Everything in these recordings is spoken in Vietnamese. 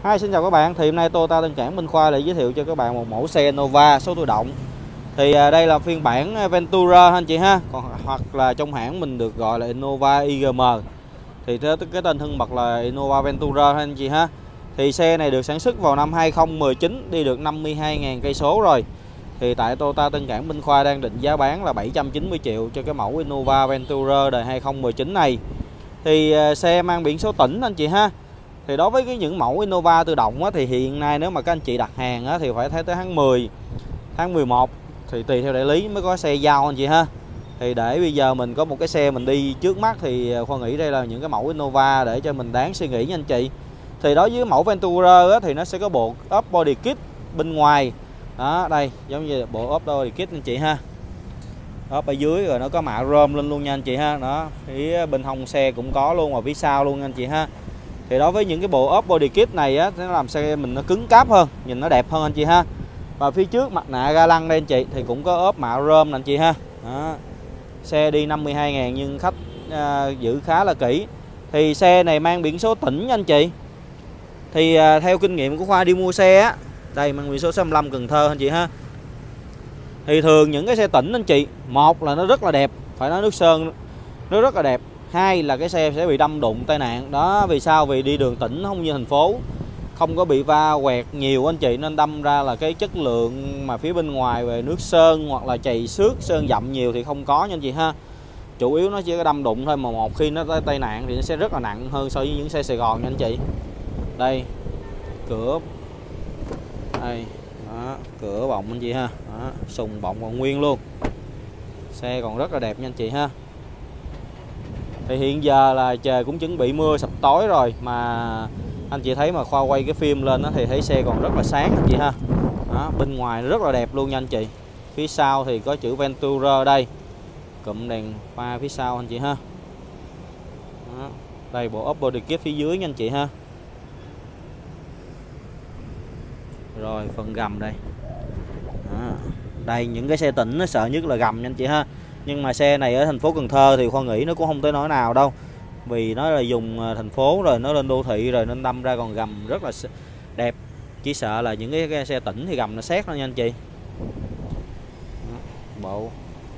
Hi, xin chào các bạn. Thì hôm nay Toyota Tân Cảng Minh Khoa lại giới thiệu cho các bạn một mẫu xe Nova số tự động. Thì đây là phiên bản Ventura anh chị ha. Còn hoặc là trong hãng mình được gọi là Innova IGM. Thì cái tên thân mật là Innova Ventura anh chị ha. Thì xe này được sản xuất vào năm 2019, đi được 52.000 cây số rồi. Thì tại Toyota Tân Cảng Minh Khoa đang định giá bán là 790 triệu cho cái mẫu Innova Ventura đời 2019 này. Thì xe mang biển số tỉnh anh chị ha. Thì đối với những mẫu Innova tự động á, thì hiện nay nếu mà các anh chị đặt hàng á, thì phải thấy tới tháng 10, tháng 11 thì tùy theo đại lý mới có xe giao anh chị ha. Thì để bây giờ mình có một cái xe mình đi trước mắt thì Khoa nghĩ đây là những cái mẫu Innova để cho mình đáng suy nghĩ nha anh chị. Thì đối với mẫu Ventura á, thì nó sẽ có bộ ốp body kit bên ngoài. Đó, đây giống như bộ ốp body kit anh chị ha. Ốp ở dưới rồi nó có mạ rơm lên luôn nha anh chị ha. Đó, phía bên hông xe cũng có luôn, và phía sau luôn anh chị ha. Thì đối với những cái bộ ốp body kit này á, nó làm xe mình nó cứng cáp hơn, nhìn nó đẹp hơn anh chị ha. Và phía trước mặt nạ ga lăng đây anh chị thì cũng có ốp mạ rơm nè anh chị ha. Đó. Xe đi 52.000 nhưng khách giữ khá là kỹ. Thì xe này mang biển số tỉnh nha anh chị. Thì theo kinh nghiệm của Khoa đi mua xe á, đây mang biển số 65 Cần Thơ anh chị ha. Thì thường những cái xe tỉnh anh chị, một là nó rất là đẹp, phải nói nước sơn nó rất là đẹp. Hai là cái xe sẽ bị đâm đụng tai nạn. Đó, vì sao? Vì đi đường tỉnh không như thành phố, không có bị va quẹt nhiều anh chị, nên đâm ra là cái chất lượng mà phía bên ngoài về nước sơn hoặc là chày xước sơn dặm nhiều thì không có nha anh chị ha. Chủ yếu nó chỉ có đâm đụng thôi, mà một khi nó tới tai nạn thì nó sẽ rất là nặng hơn so với những xe Sài Gòn nha anh chị. Đây cửa đây, đó, cửa bọng anh chị ha. Đó, sùng bọng còn nguyên luôn, xe còn rất là đẹp nha anh chị ha. Thì hiện giờ là trời cũng chuẩn bị mưa sập tối rồi, mà anh chị thấy mà Khoa quay cái phim lên đó thì thấy xe còn rất là sáng anh chị ha. Đó, bên ngoài rất là đẹp luôn nha anh chị. Phía sau thì có chữ Ventura đây, cụm đèn pha phía sau anh chị ha. Đó, đây bộ ốp body kit phía dưới nha anh chị ha. Rồi phần gầm đây. Đó, đây những cái xe tỉnh nó sợ nhất là gầm nha anh chị ha. Nhưng mà xe này ở thành phố Cần Thơ thì Khoa nghĩ nó cũng không tới nỗi nào đâu, vì nó là dùng thành phố rồi, nó lên đô thị rồi nên đâm ra còn gầm rất là đẹp. Chỉ sợ là những cái xe tỉnh thì gầm nó xét thôi nha anh chị. Bộ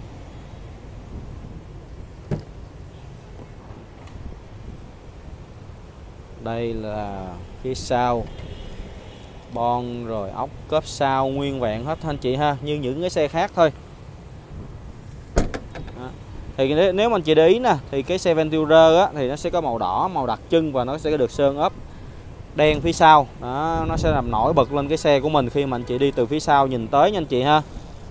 đây là phía sau bon rồi ốc cốp sau nguyên vẹn hết anh chị ha, như những cái xe khác thôi. Thì nếu mà anh chị để ý nè, thì cái xe Ventura á, thì nó sẽ có màu đỏ, màu đặc trưng, và nó sẽ được sơn ốp đen phía sau. Đó, nó sẽ làm nổi bật lên cái xe của mình khi mà anh chị đi từ phía sau nhìn tới nha anh chị ha.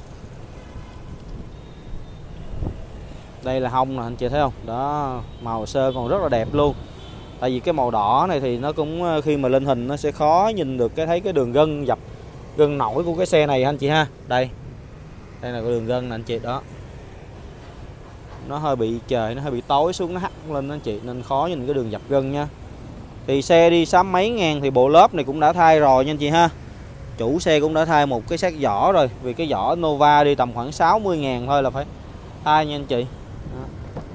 Đây là hông nè anh chị thấy không? Đó, màu sơn còn rất là đẹp luôn. Tại vì cái màu đỏ này thì nó cũng khi mà lên hình nó sẽ khó nhìn được thấy cái đường gân dập gân nổi của cái xe này anh chị ha. Đây là cái đường gân nè anh chị đó. Nó hơi bị trời, nó hơi bị tối xuống, nó hắt lên anh chị, nên khó nhìn cái đường dập gân nha. Thì xe đi 60 mấy ngàn thì bộ lớp này cũng đã thay rồi nha anh chị ha. Chủ xe cũng đã thay một cái set vỏ rồi, vì cái vỏ Nova đi tầm khoảng 60.000 thôi là phải thay nha anh chị. Đó.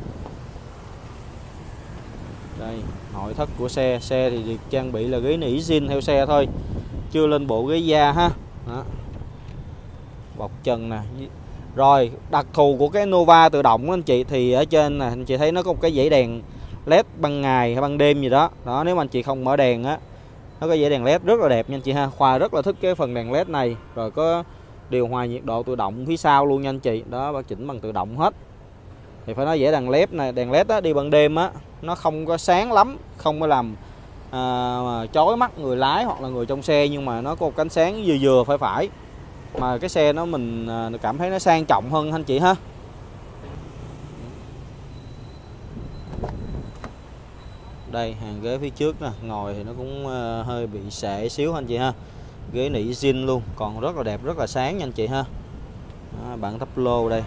Đây nội thất của xe thì được trang bị là ghế nỉ zin theo xe thôi, chưa lên bộ ghế da ha. Đó. Bọc trần nè. Rồi đặc thù của cái Nova tự động anh chị, thì ở trên nè anh chị thấy nó có một cái dãy đèn led ban ngày hay ban đêm gì đó. Đó, nếu mà anh chị không mở đèn á, nó có dãy đèn led rất là đẹp nha anh chị ha. Khoa rất là thích cái phần đèn led này. Rồi có điều hòa nhiệt độ tự động phía sau luôn nha anh chị. Đó, bác chỉnh bằng tự động hết. Thì phải nói dãy đèn led này, đèn led á, đi ban đêm á nó không có sáng lắm, không có làm chói mắt người lái hoặc là người trong xe, nhưng mà nó có một cánh sáng vừa vừa phải, mà cái xe nó mình cảm thấy nó sang trọng hơn anh chị ha. Đây hàng ghế phía trước nè, ngồi thì nó cũng hơi bị sệ xíu anh chị ha. Ghế nỉ zin luôn, còn rất là đẹp, rất là sáng nha anh chị ha. Đó, bảng tắp lô đây.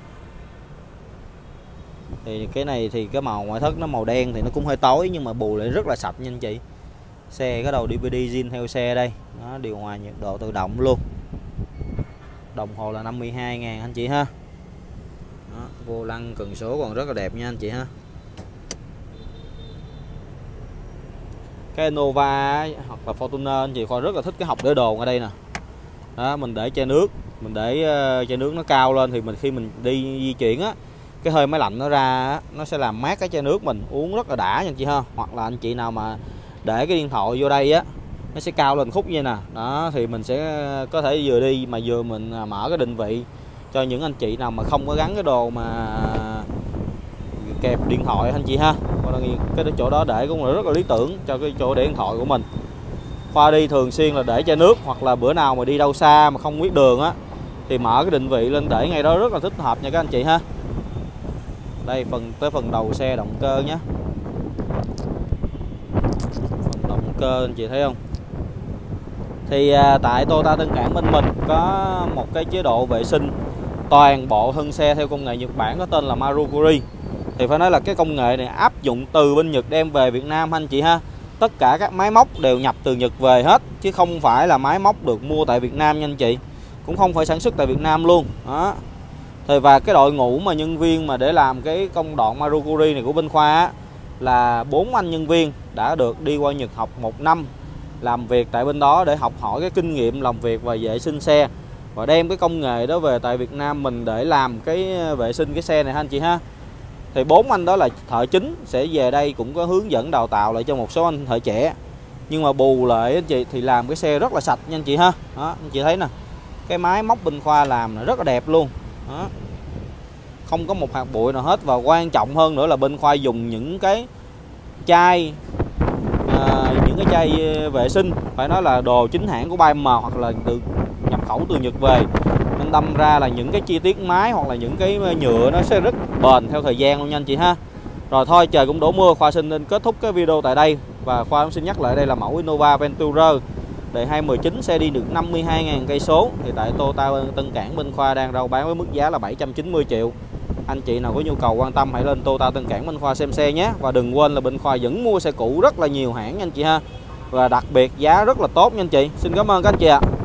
Thì cái này thì cái màu ngoại thất nó màu đen thì nó cũng hơi tối, nhưng mà bù lại rất là sạch nha anh chị. Xe có đầu DVD zin theo xe đây. Đó, điều hòa nhiệt độ tự động luôn. Đồng hồ là 52.000 anh chị ha. Đó, vô lăng cần số còn rất là đẹp nha anh chị ha. cái Innova hoặc là Fortuner anh chị Khoa rất là thích cái hộc để đồ ở đây nè. Đó, mình để chai nước, mình để chai nước nó cao lên thì khi mình đi di chuyển á, cái hơi máy lạnh nó ra á, nó sẽ làm mát cái chai nước mình uống rất là đã nha anh chị ha. Hoặc là anh chị nào mà để cái điện thoại vô đây á, nó sẽ cao lên khúc như nè. Đó thì mình sẽ có thể vừa đi mà vừa mình mở cái định vị cho những anh chị nào mà không có gắn cái đồ mà kẹp điện thoại anh chị ha. Cái chỗ đó để cũng là rất là lý tưởng cho cái chỗ để điện thoại của mình. Khoa đi thường xuyên là để chai nước, hoặc là bữa nào mà đi đâu xa mà không biết đường á thì mở cái định vị lên để ngay đó rất là thích hợp nha các anh chị ha. Đây phần đầu xe động cơ nhé. Phần động cơ anh chị thấy không? Thì tại Toyota Tân Cảng bên mình có một cái chế độ vệ sinh toàn bộ thân xe theo công nghệ Nhật Bản có tên là Marukuri. Thì phải nói là cái công nghệ này áp dụng từ bên Nhật đem về Việt Nam anh chị ha. Tất cả các máy móc đều nhập từ Nhật về hết, chứ không phải là máy móc được mua tại Việt Nam nha anh chị. Cũng không phải sản xuất tại Việt Nam luôn. Đó. Thì và cái đội ngũ mà nhân viên mà để làm cái công đoạn Marukuri này của bên Khoa á, là 4 anh nhân viên đã được đi qua Nhật học 1 năm làm việc tại bên đó để học hỏi cái kinh nghiệm làm việc và vệ sinh xe, và đem cái công nghệ đó về tại Việt Nam mình để làm cái vệ sinh cái xe này ha anh chị ha. Thì 4 anh đó là thợ chính sẽ về đây cũng có hướng dẫn đào tạo lại cho một số anh thợ trẻ. Nhưng mà bù lại anh chị thì làm cái xe rất là sạch nha anh chị ha. Đó, anh chị thấy nè. Cái máy móc bên Khoa làm là rất là đẹp luôn. Đó. Không có một hạt bụi nào hết, và quan trọng hơn nữa là bên Khoa dùng những cái chai vệ sinh phải nói là đồ chính hãng của 3M hoặc là từ nhập khẩu từ Nhật về, nên đâm ra là những cái chi tiết máy hoặc là những cái nhựa nó sẽ rất bền theo thời gian luôn nha anh chị ha. Rồi thôi trời cũng đổ mưa, Khoa xin nên kết thúc cái video tại đây, và Khoa cũng xin nhắc lại đây là mẫu Innova Ventura đời 2019 xe đi được 52.000 cây số. Thì tại Toyota Tân Cảng bên Khoa đang rao bán với mức giá là 790 triệu. Anh chị nào có nhu cầu quan tâm hãy lên Toyota Tân Cảng bên Khoa xem xe nhé. Và đừng quên là bên Khoa vẫn mua xe cũ rất là nhiều hãng nha anh chị ha, và đặc biệt giá rất là tốt nha anh chị. Xin cảm ơn các anh chị ạ.